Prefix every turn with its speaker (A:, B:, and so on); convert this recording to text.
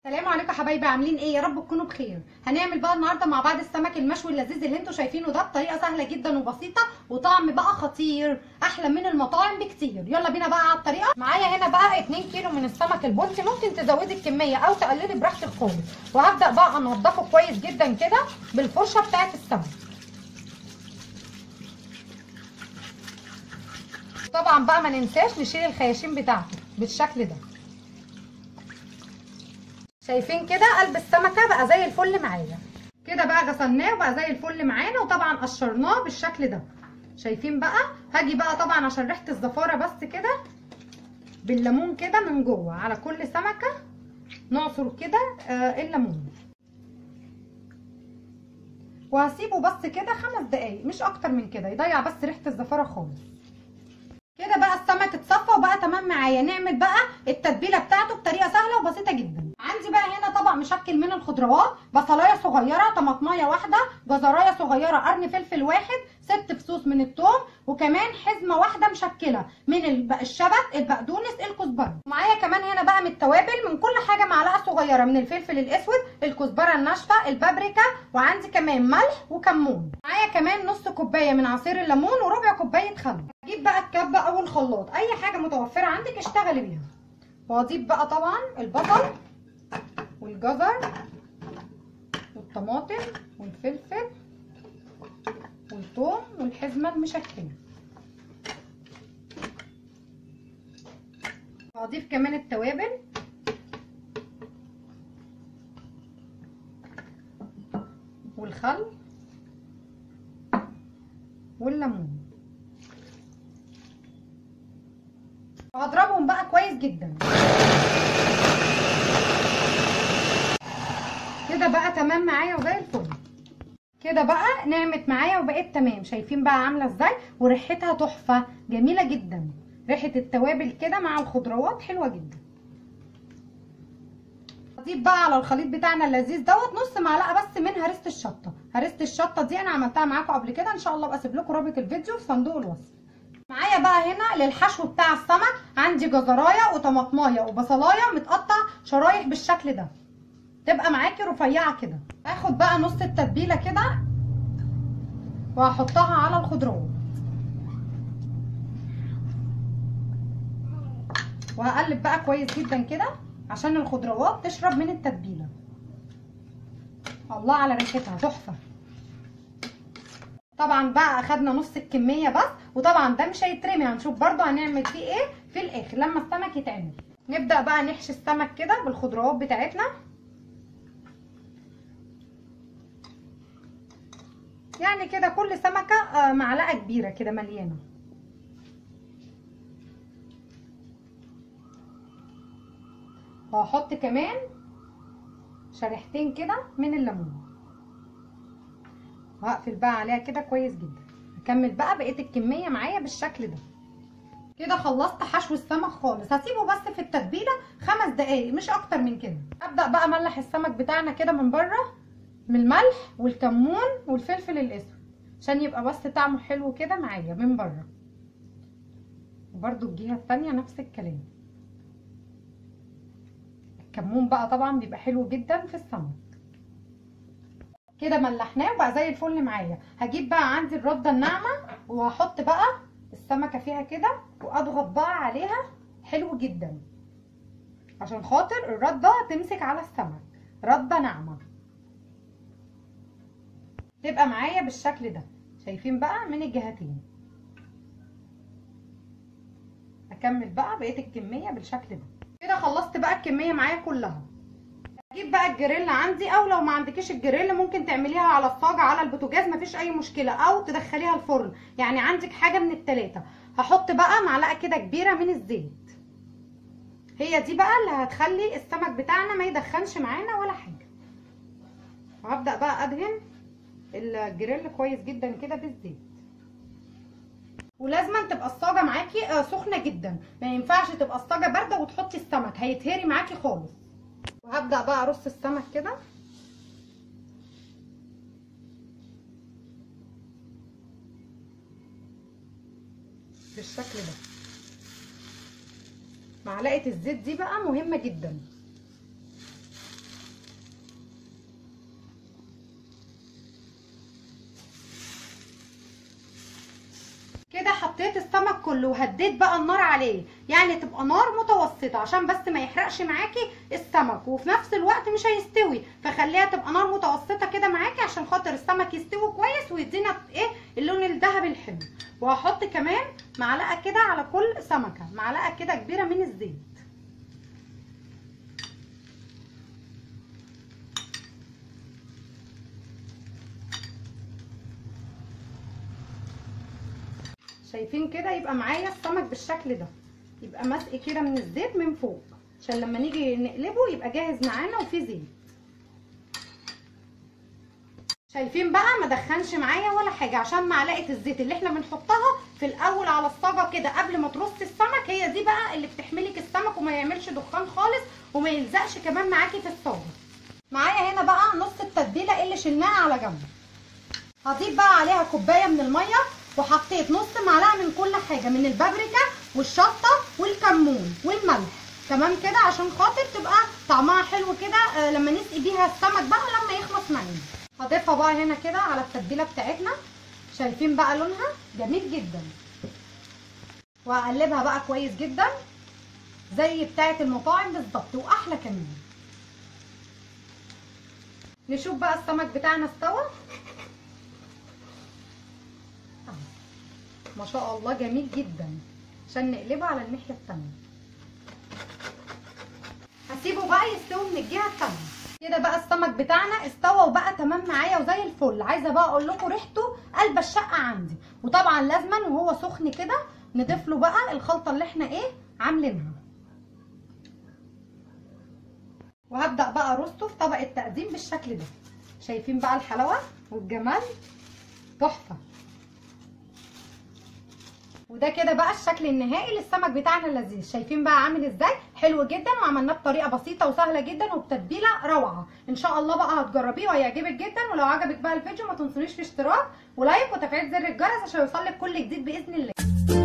A: السلام عليكم يا حبايبي، عاملين ايه؟ يا رب تكونوا بخير. هنعمل بقى النهارده مع بعض السمك المشوي اللذيذ اللي انتوا شايفينه ده بطريقه سهله جدا وبسيطه وطعم بقى خطير احلى من المطاعم بكتير. يلا بينا بقى على الطريقه. معايا هنا بقى 2 كيلو من السمك البلطي، ممكن تزودي الكميه او تقللي براحتك خالص. وهبدا بقى انضفه كويس جدا كده بالفرشه بتاعه السمك. طبعا بقى ما ننساش نشيل الخياشيم بتاعته بالشكل ده. شايفين كده قلب السمكه بقى زي الفل معايا كده، بقى غسلناه وبقى زي الفل معانا، وطبعا قشرناه بالشكل ده. شايفين بقى؟ هاجي بقى طبعا عشان ريحه الزفاره بس كده بالليمون كده من جوه على كل سمكه، نعصر كده الليمون، وهسيبه بس كده 5 دقايق مش اكتر من كده، يضيع بس ريحه الزفاره خالص. كده بقى السمك اتصفى وبقى تمام معايا. نعمل بقى التتبيله بتاعته بطريقه سهله وبسيطه جدا. عندي بقى هنا طبق مشكل من الخضروات: بصلايه صغيره، طماطمايه واحده، جزرايه صغيره، قرن فلفل واحد، 6 فصوص من الثوم، وكمان حزمه واحده مشكله من الشبت، البقدونس، الكزبره. معايا كمان هنا بقى من التوابل من كل حاجه معلقه صغيره من الفلفل الاسود، الكزبره الناشفه، البابريكا، وعندي كمان ملح وكمون. معايا كمان نص كوبايه من عصير الليمون وربع كوبايه خل. هجيب بقى الكبه او الخلاط، اي حاجه متوفره عندك اشتغلي بيها. وهضيف بقى طبعا البصل والجزر والطماطم والفلفل والثوم والحزمه المشكله. وهضيف كمان التوابل والخل والليمون، وهضربهم بقى كويس جدا كده. بقى تمام معايا وزي الفل كده، بقى نعمت معايا وبقت تمام. شايفين بقى عامله ازاي؟ وريحتها تحفه جميله جدا، ريحه التوابل كده مع الخضروات حلوه جدا. هضيف بقى على الخليط بتاعنا اللذيذ دوت نص معلقه بس من هريسه الشطه. هريسه الشطه دي انا عملتها معاكم قبل كده، ان شاء الله ابقى اسيب لكم رابط الفيديو في صندوق الوصف. معايا بقى هنا للحشو بتاع السمك عندي جزرايه وطماطمايه وبصلايه متقطع شرايح بالشكل ده، تبقى معاكي رفيعه كده. هاخد بقى نص التتبيله كده وهحطها على الخضروات، وهقلب بقى كويس جدا كده عشان الخضروات تشرب من التتبيله. الله على ريحتها تحفه. طبعا بقى اخدنا نص الكميه بس، وطبعا ده مش هيترمي، هنشوف برضو هنعمل فيه ايه في الاخر لما السمك يتعمل. نبدا بقى نحشي السمك كده بالخضروات بتاعتنا، يعني كده كل سمكه معلقه كبيره كده مليانه. وهحط كمان شريحتين كده من الليمون، وهقفل بقى عليها كده كويس جدا. هكمل بقى بقيه الكميه معايا بالشكل ده. كده خلصت حشو السمك خالص، هسيبه بس في التتبيله 5 دقايق مش اكتر من كده. ابدا بقى املح السمك بتاعنا كده من بره من الملح والكمون والفلفل الاسود عشان يبقى بس طعمه حلو كده معايا من بره، وبرده الجهه التانيه نفس الكلام. الكمون بقى طبعا بيبقى حلو جدا في السمك. كده ملحناه وبقى زي الفل معايا. هجيب بقى عندي الرده الناعمه وهحط بقى السمكه فيها كده واضغط بقى عليها حلو جدا عشان خاطر الرده تمسك على السمك. رده ناعمه تبقى معايا بالشكل ده. شايفين بقى من الجهتين. هكمل بقى بقيه الكميه بالشكل ده. كده خلصت بقى الكميه معايا كلها. هجيب بقى الجريل عندي، او لو ما عندكيش الجريل ممكن تعمليها على الصاجه على البوتاجاز مفيش اي مشكله، او تدخليها الفرن، يعني عندك حاجه من التلاته. هحط بقى معلقه كده كبيره من الزيت، هي دي بقى اللي هتخلي السمك بتاعنا ما يدخنش معانا ولا حاجه. وهبدا بقى ادهن الجريل كويس جدا كده بالزيت. ولازم تبقى الصاجه معاكي سخنه جدا، ما ينفعش تبقى الصاجه بارده وتحطي السمك هيتهري معاكي خالص. وهبدأ بقى ارص السمك كده بالشكل ده. معلقة الزيت دي بقى مهمة جدا. غطيت السمك كله وهديت بقى النار عليه، يعني تبقى نار متوسطه عشان بس ما يحرقش معاكي السمك، وفي نفس الوقت مش هيستوي، فخليها تبقى نار متوسطه كده معاكي عشان خاطر السمك يستوي كويس ويدينا ايه اللون الذهبي الحلو. وهحط كمان معلقه كده على كل سمكه، معلقه كده كبيره من الزيت. شايفين كده؟ يبقى معايا السمك بالشكل ده، يبقى مسقي كده من الزيت من فوق عشان لما نيجي نقلبه يبقى جاهز معانا وفيه زيت. شايفين بقى؟ ما دخنش معايا ولا حاجه، عشان معلقه الزيت اللي احنا بنحطها في الاول على الصاجه كده قبل ما ترصي السمك، هي دي بقى اللي بتحملك السمك وما يعملش دخان خالص وما يلزقش كمان معاكي في الصاجه. معايا هنا بقى نص التتبيله اللي شلناها على جنب. هضيف بقى عليها كوبايه من الميه، وحطيت نص معلقه من كل حاجه، من البابريكا والشطه والكمون والملح، تمام كده، عشان خاطر تبقى طعمها حلو كده لما نسقي بيها السمك بقى لما يخلص معانا. هضيفها بقى هنا كده على التتبيله بتاعتنا. شايفين بقى لونها جميل جدا، وهقلبها بقى كويس جدا زي بتاعه المطاعم بالظبط واحلى كمان. نشوف بقى السمك بتاعنا استوى. ما شاء الله جميل جدا، عشان نقلبه على الناحيه التانيه. هسيبه بقى يستوي من الجهه التانيه. كده بقى السمك بتاعنا استوى وبقى تمام معايا وزي الفل. عايزه بقى اقول لكم ريحته قلب الشقه عندي، وطبعا لازما وهو سخن كده نضيف له بقى الخلطه اللي احنا ايه عاملينها. وهبدا بقى ارصه في طبق التقديم بالشكل ده. شايفين بقى الحلاوه والجمال؟ تحفه. وده كده بقى الشكل النهائي للسمك بتاعنا اللذيذ. شايفين بقى عامل ازاي؟ حلو جدا، وعملناه بطريقه بسيطه وسهله جدا وبتتبيله روعه. ان شاء الله بقى هتجربيه وهيعجبك جدا. ولو عجبك بقى الفيديو ما تنسونيش في اشتراك ولايك وتفعيل زر الجرس عشان يوصلك كل جديد باذن الله.